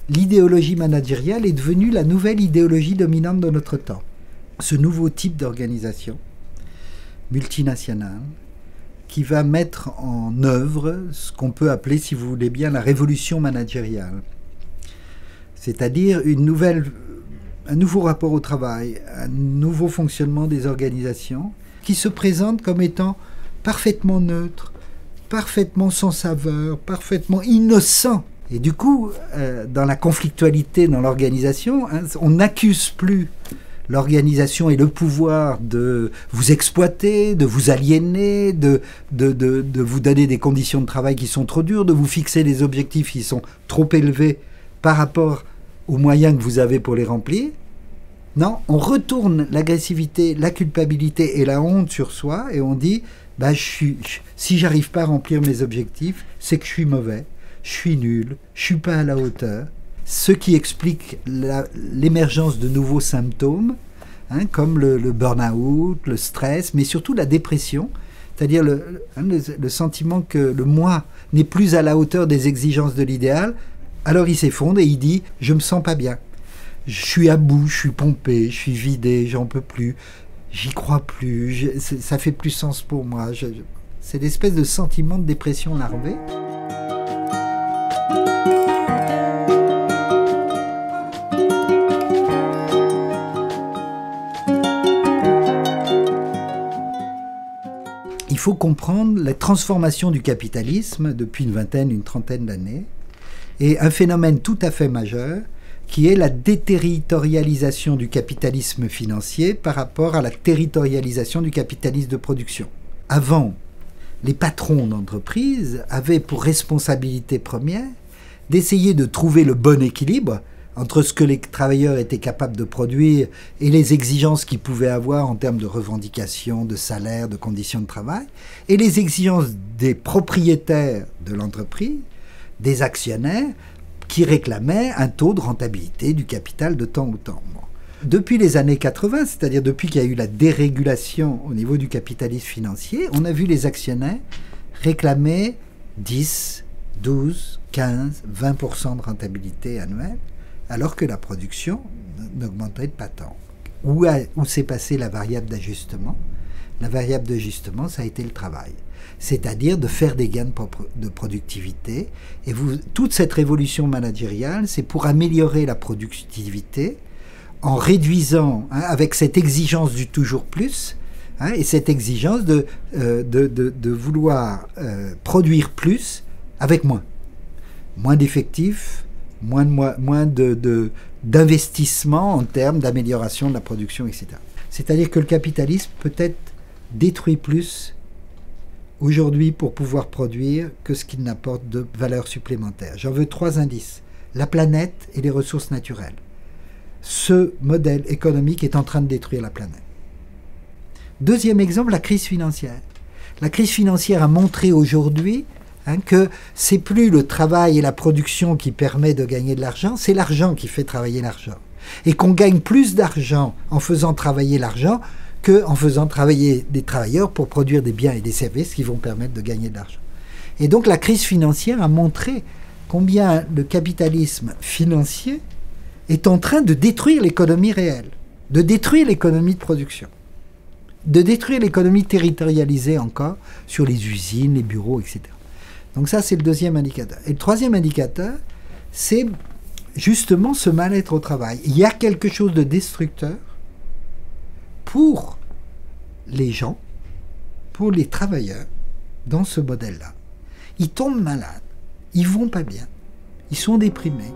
l'idéologie managériale est devenue la nouvelle idéologie dominante de notre temps. Ce nouveau type d'organisation multinationale qui va mettre en œuvre ce qu'on peut appeler, si vous voulez bien, la révolution managériale. C'est-à-dire un nouveau rapport au travail, un nouveau fonctionnement des organisations qui se présente comme étant parfaitement neutre, parfaitement sans saveur, parfaitement innocent. Et du coup, dans la conflictualité dans l'organisation, on n'accuse plus l'organisation et le pouvoir de vous exploiter, de vous aliéner, de vous donner des conditions de travail qui sont trop dures, de vous fixer des objectifs qui sont trop élevés par rapport aux moyens que vous avez pour les remplir. Non, on retourne l'agressivité, la culpabilité et la honte sur soi et on dit bah, si j'arrive pas à remplir mes objectifs, c'est que je suis mauvais, je suis nul, je suis pas à la hauteur. Ce qui explique l'émergence de nouveaux symptômes, comme le burn-out, le stress, mais surtout la dépression, c'est-à-dire le sentiment que le moi n'est plus à la hauteur des exigences de l'idéal. Alors il s'effondre et il dit « je me sens pas bien, je suis à bout, je suis pompé, je suis vidé, j'en peux plus, j'y crois plus, ça fait plus sens pour moi ». C'est l'espèce de sentiment de dépression larvée. Il faut comprendre la transformation du capitalisme depuis une trentaine d'années et un phénomène tout à fait majeur qui est la déterritorialisation du capitalisme financier par rapport à la territorialisation du capitalisme de production. Avant, les patrons d'entreprise avaient pour responsabilité première d'essayer de trouver le bon équilibre entre ce que les travailleurs étaient capables de produire et les exigences qu'ils pouvaient avoir en termes de revendications, de salaire, de conditions de travail, et les exigences des propriétaires de l'entreprise, des actionnaires, qui réclamaient un taux de rentabilité du capital de temps ou temps. Depuis les années 80, c'est-à-dire depuis qu'il y a eu la dérégulation au niveau du capitalisme financier, on a vu les actionnaires réclamer 10, 12, 15, 20% de rentabilité annuelle, alors que la production n'augmentait pas tant. Où s'est passée la variable d'ajustement? La variable d'ajustement, ça a été le travail. C'est-à-dire de faire des gains de productivité. Et toute cette révolution managériale, c'est pour améliorer la productivité en réduisant, avec cette exigence du toujours plus, et cette exigence de vouloir produire plus avec moins. Moins d'effectifs, moins d'investissement en termes d'amélioration de la production, etc. C'est-à-dire que le capitalisme peut être détruit plus aujourd'hui pour pouvoir produire que ce qu'il n'apporte de valeur supplémentaire. J'en veux 3 indices. La planète et les ressources naturelles. Ce modèle économique est en train de détruire la planète. Deuxième exemple, la crise financière. La crise financière a montré aujourd'hui que c'est plus le travail et la production qui permet de gagner de l'argent, c'est l'argent qui fait travailler l'argent. Et qu'on gagne plus d'argent en faisant travailler l'argent qu'en faisant travailler des travailleurs pour produire des biens et des services qui vont permettre de gagner de l'argent. Et donc la crise financière a montré combien le capitalisme financier est en train de détruire l'économie réelle, de détruire l'économie de production, de détruire l'économie territorialisée encore sur les usines, les bureaux, etc. Donc ça, c'est le deuxième indicateur. Et le troisième indicateur, c'est justement ce mal-être au travail. Il y a quelque chose de destructeur pour les gens, pour les travailleurs, dans ce modèle-là. Ils tombent malades, ils vont pas bien, ils sont déprimés.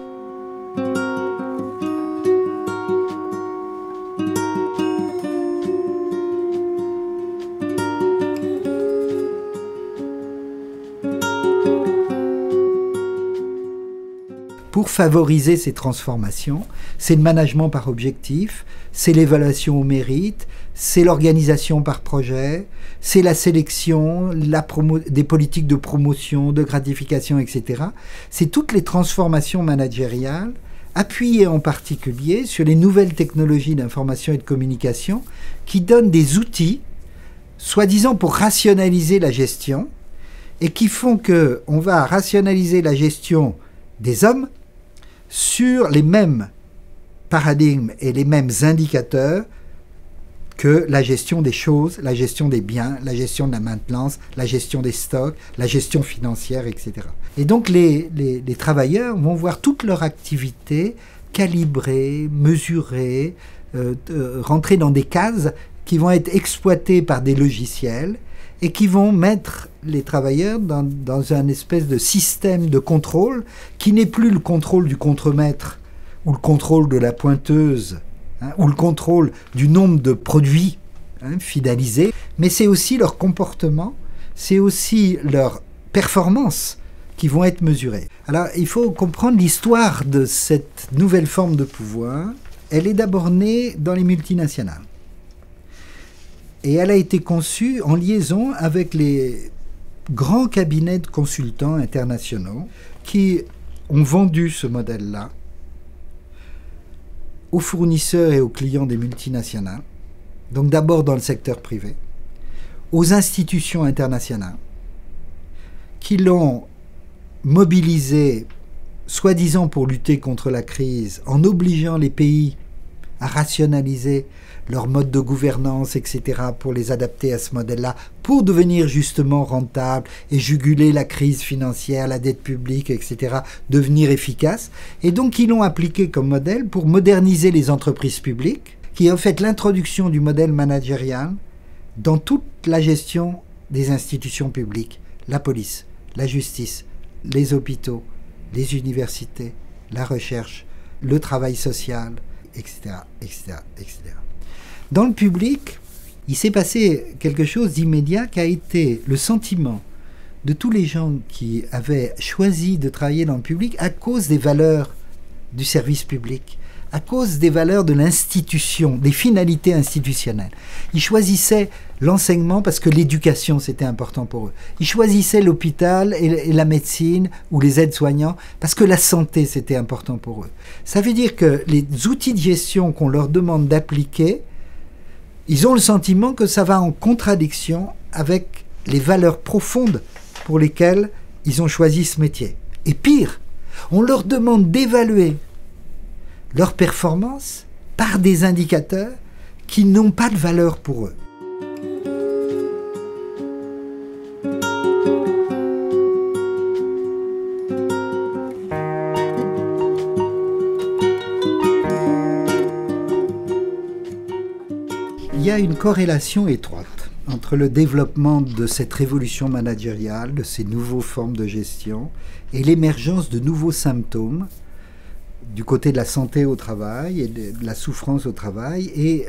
Pour favoriser ces transformations, c'est le management par objectif, c'est l'évaluation au mérite, c'est l'organisation par projet, c'est la sélection, des politiques de promotion, de gratification, etc. C'est toutes les transformations managériales, appuyées en particulier sur les nouvelles technologies d'information et de communication qui donnent des outils, soi-disant pour rationaliser la gestion, et qui font qu'on va rationaliser la gestion des hommes, sur les mêmes paradigmes et les mêmes indicateurs que la gestion des choses, la gestion des biens, la gestion de la maintenance, la gestion des stocks, la gestion financière, etc. Et donc les travailleurs vont voir toute leur activité calibrée, mesurée, rentrer dans des cases qui vont être exploitées par des logiciels et qui vont mettre les travailleurs dans un espèce de système de contrôle qui n'est plus le contrôle du contremaître ou le contrôle de la pointeuse, ou le contrôle du nombre de produits fidélisés, mais c'est aussi leur comportement, c'est aussi leur performance qui vont être mesurées. Alors il faut comprendre l'histoire de cette nouvelle forme de pouvoir. Elle est d'abord née dans les multinationales. Et elle a été conçue en liaison avec les grands cabinets de consultants internationaux qui ont vendu ce modèle-là aux fournisseurs et aux clients des multinationales, donc d'abord dans le secteur privé, aux institutions internationales, qui l'ont mobilisé, soi-disant pour lutter contre la crise, en obligeant les pays à rationaliser leur mode de gouvernance, etc., pour les adapter à ce modèle-là, pour devenir justement rentable et juguler la crise financière, la dette publique, etc., devenir efficace. Et donc, ils l'ont appliqué comme modèle pour moderniser les entreprises publiques, qui ont fait l'introduction du modèle managérial dans toute la gestion des institutions publiques, la police, la justice, les hôpitaux, les universités, la recherche, le travail social, etc., etc., etc. Dans le public, il s'est passé quelque chose d'immédiat qui a été le sentiment de tous les gens qui avaient choisi de travailler dans le public à cause des valeurs du service public, à cause des valeurs de l'institution, des finalités institutionnelles. Ils choisissaient l'enseignement parce que l'éducation, c'était important pour eux. Ils choisissaient l'hôpital et la médecine ou les aides-soignants parce que la santé, c'était important pour eux. Ça veut dire que les outils de gestion qu'on leur demande d'appliquer, ils ont le sentiment que ça va en contradiction avec les valeurs profondes pour lesquelles ils ont choisi ce métier. Et pire, on leur demande d'évaluer leur performance par des indicateurs qui n'ont pas de valeur pour eux. Il y a une corrélation étroite entre le développement de cette révolution managériale, de ces nouvelles formes de gestion, et l'émergence de nouveaux symptômes du côté de la santé au travail et de la souffrance au travail, et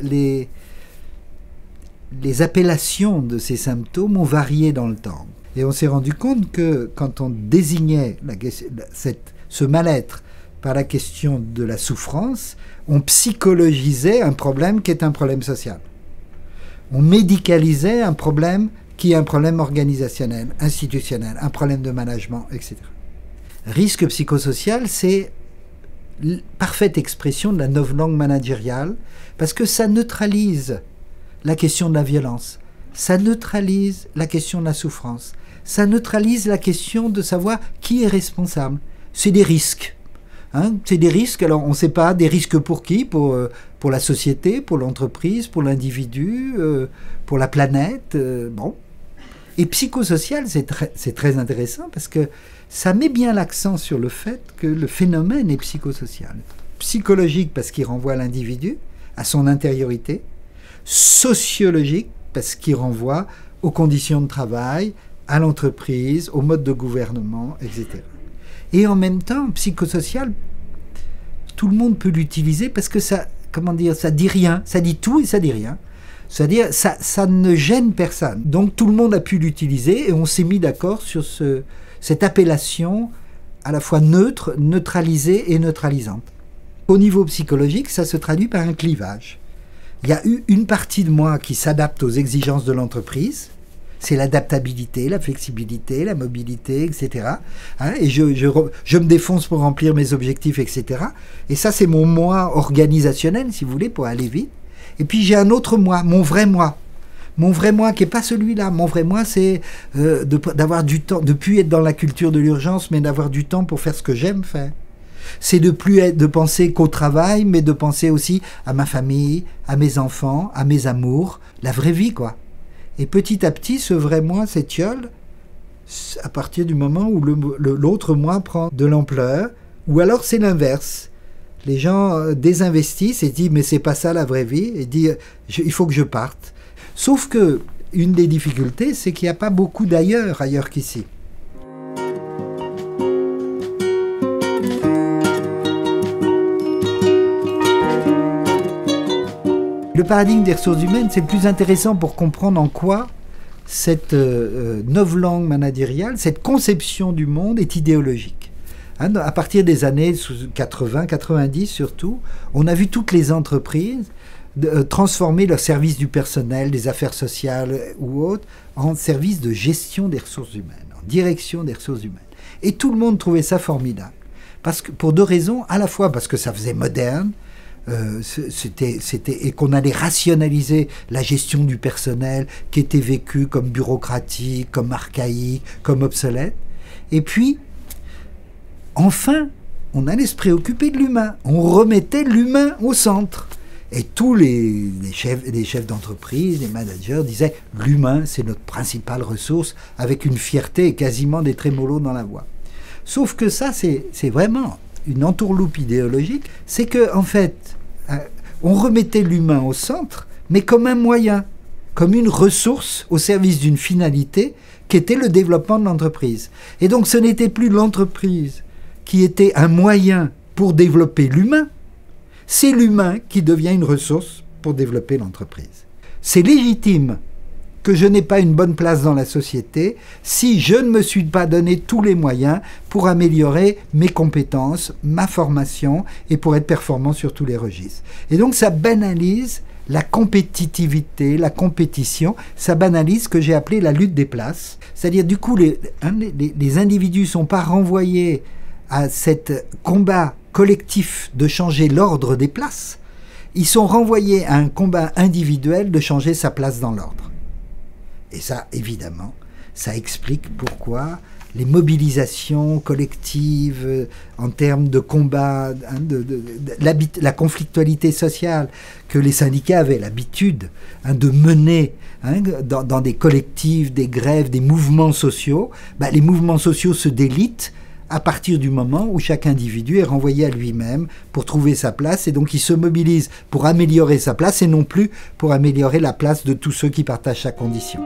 les appellations de ces symptômes ont varié dans le temps. Et on s'est rendu compte que quand on désignait ce mal-être par la question de la souffrance, on psychologisait un problème qui est un problème social. On médicalisait un problème qui est un problème organisationnel, institutionnel, un problème de management, etc. Risque psychosocial, c'est parfaite expression de la novlangue managériale, parce que ça neutralise la question de la violence, ça neutralise la question de la souffrance, ça neutralise la question de savoir qui est responsable. C'est des risques. C'est des risques, alors on ne sait pas, des risques pour qui, pour la société, pour l'entreprise, pour l'individu, pour la planète, bon. Et psychosocial, c'est très intéressant parce que ça met bien l'accent sur le fait que le phénomène est psychosocial. Psychologique parce qu'il renvoie à l'individu, à son intériorité. Sociologique parce qu'il renvoie aux conditions de travail, à l'entreprise, au mode de gouvernement, etc. Et en même temps, psychosocial, tout le monde peut l'utiliser parce que ça, comment dire, ça dit rien, ça dit tout et ça dit rien. C'est-à-dire, ça ne gêne personne. Donc tout le monde a pu l'utiliser et on s'est mis d'accord sur cette appellation à la fois neutre, neutralisée et neutralisante. Au niveau psychologique, ça se traduit par un clivage. Il y a eu une partie de moi qui s'adapte aux exigences de l'entreprise. C'est l'adaptabilité, la flexibilité, la mobilité, etc. Et je me défonce pour remplir mes objectifs, etc. Et ça, c'est mon moi organisationnel, si vous voulez, pour aller vite. Et puis j'ai un autre moi, mon vrai moi. Mon vrai moi qui n'est pas celui-là. Mon vrai moi, c'est d'avoir du temps, de ne plus être dans la culture de l'urgence, mais d'avoir du temps pour faire ce que j'aime faire. C'est de penser qu'au travail, mais de penser aussi à ma famille, à mes enfants, à mes amours, la vraie vie, quoi. Et petit à petit, ce vrai moi s'étiole à partir du moment où l'autre moi prend de l'ampleur, ou alors c'est l'inverse. Les gens désinvestissent et disent mais c'est pas ça la vraie vie, et disent il faut que je parte. Sauf que une des difficultés, c'est qu'il n'y a pas beaucoup ailleurs qu'ici. Le paradigme des ressources humaines, c'est le plus intéressant pour comprendre en quoi cette novlangue managériale, cette conception du monde est idéologique. Hein, à partir des années 80, 90 surtout, on a vu toutes les entreprises transformer leur service du personnel, des affaires sociales ou autres, en service de gestion des ressources humaines, en direction des ressources humaines. Et tout le monde trouvait ça formidable. Parce que, pour deux raisons, à la fois parce que ça faisait moderne, et qu'on allait rationaliser la gestion du personnel qui était vécue comme bureaucratique, comme archaïque, comme obsolète. Et puis, enfin, on allait se préoccuper de l'humain. On remettait l'humain au centre. Et tous les chefs d'entreprise, les managers disaient « l'humain, c'est notre principale ressource » avec une fierté et quasiment des trémolos dans la voix. Sauf que ça, c'est vraiment une entourloupe idéologique. C'est que, en fait, on remettait l'humain au centre, mais comme un moyen, comme une ressource au service d'une finalité qui était le développement de l'entreprise. Et donc ce n'était plus l'entreprise qui était un moyen pour développer l'humain, c'est l'humain qui devient une ressource pour développer l'entreprise. C'est légitime que je n'ai pas une bonne place dans la société si je ne me suis pas donné tous les moyens pour améliorer mes compétences, ma formation et pour être performant sur tous les registres. Et donc ça banalise la compétitivité, la compétition, ça banalise ce que j'ai appelé la lutte des places. C'est-à-dire du coup les individus ne sont pas renvoyés à cet combat collectif de changer l'ordre des places, ils sont renvoyés à un combat individuel de changer sa place dans l'ordre. Et ça, évidemment, ça explique pourquoi les mobilisations collectives en termes de combat, la conflictualité sociale que les syndicats avaient l'habitude de mener dans des collectifs, des grèves, des mouvements sociaux, les mouvements sociaux se délitent à partir du moment où chaque individu est renvoyé à lui-même pour trouver sa place, et donc il se mobilise pour améliorer sa place et non plus pour améliorer la place de tous ceux qui partagent sa condition.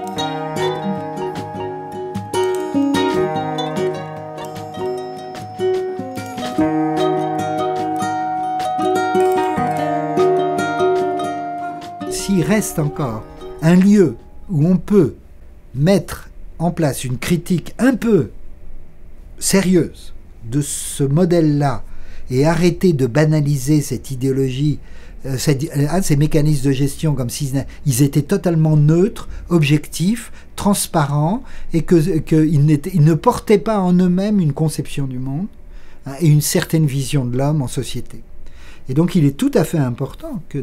S'il reste encore un lieu où on peut mettre en place une critique un peu sérieuse de ce modèle-là et arrêter de banaliser cette idéologie, ces mécanismes de gestion comme s'ils étaient totalement neutres, objectifs, transparents et qu'ils ne portaient pas en eux-mêmes une conception du monde et une certaine vision de l'homme en société. Et donc il est tout à fait important que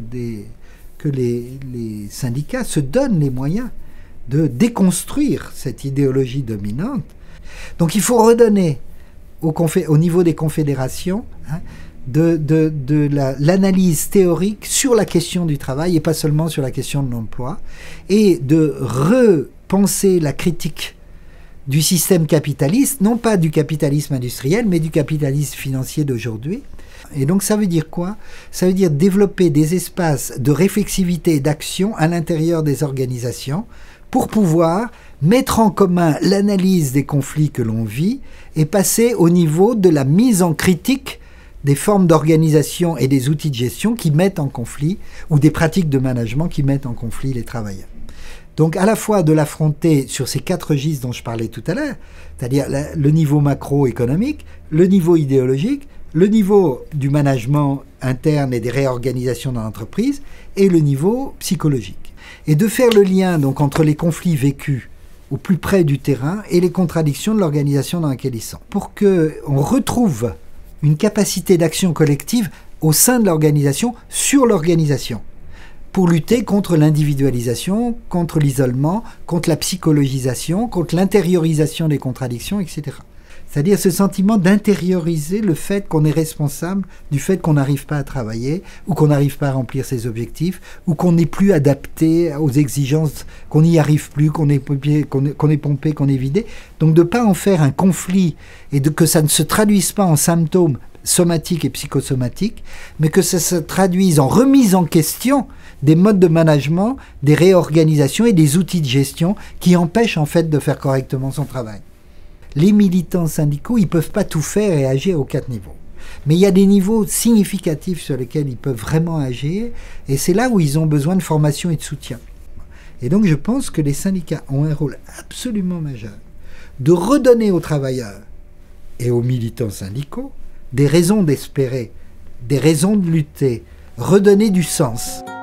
les syndicats se donnent les moyens de déconstruire cette idéologie dominante. Donc il faut redonner au niveau des confédérations de l'analyse théorique sur la question du travail et pas seulement sur la question de l'emploi, et de repenser la critique du système capitaliste, non pas du capitalisme industriel, mais du capitalisme financier d'aujourd'hui. Et donc ça veut dire quoi? Ça veut dire développer des espaces de réflexivité et d'action à l'intérieur des organisations pour pouvoir mettre en commun l'analyse des conflits que l'on vit et passer au niveau de la mise en critique des formes d'organisation et des outils de gestion qui mettent en conflit, ou des pratiques de management qui mettent en conflit les travailleurs. Donc à la fois de l'affronter sur ces 4 registres dont je parlais tout à l'heure, c'est-à-dire le niveau macroéconomique, le niveau idéologique, le niveau du management interne et des réorganisations dans l'entreprise, et le niveau psychologique. Et de faire le lien donc entre les conflits vécus au plus près du terrain et les contradictions de l'organisation dans laquelle ils sont, pour qu'on retrouve une capacité d'action collective au sein de l'organisation, sur l'organisation, pour lutter contre l'individualisation, contre l'isolement, contre la psychologisation, contre l'intériorisation des contradictions, etc. C'est-à-dire ce sentiment d'intérioriser le fait qu'on est responsable du fait qu'on n'arrive pas à travailler, ou qu'on n'arrive pas à remplir ses objectifs, ou qu'on n'est plus adapté aux exigences, qu'on n'y arrive plus, qu'on est pompé, qu'on est vidé. Donc de ne pas en faire un conflit, et que ça ne se traduise pas en symptômes somatiques et psychosomatiques, mais que ça se traduise en remise en question des modes de management, des réorganisations et des outils de gestion qui empêchent en fait de faire correctement son travail. Les militants syndicaux, ils ne peuvent pas tout faire et agir aux 4 niveaux. Mais il y a des niveaux significatifs sur lesquels ils peuvent vraiment agir, et c'est là où ils ont besoin de formation et de soutien. Et donc je pense que les syndicats ont un rôle absolument majeur de redonner aux travailleurs et aux militants syndicaux des raisons d'espérer, des raisons de lutter, redonner du sens.